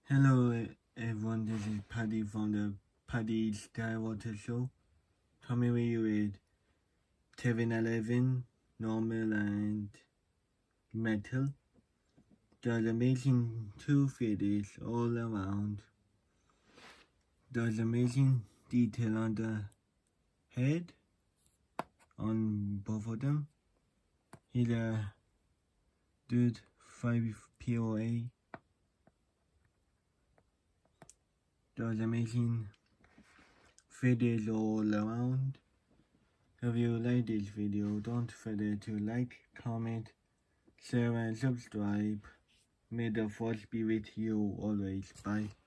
Hello everyone, this is Paddy from the Paddy Skywater Show. Coming with you with Kavin 11, normal and metal. There's amazing two feathers all around. There's amazing detail on the head, on both of them. Here's a dude 5 POA. There's amazing feathers all around. If you like this video, don't forget to like, comment, share and subscribe. May the force be with you always. Bye.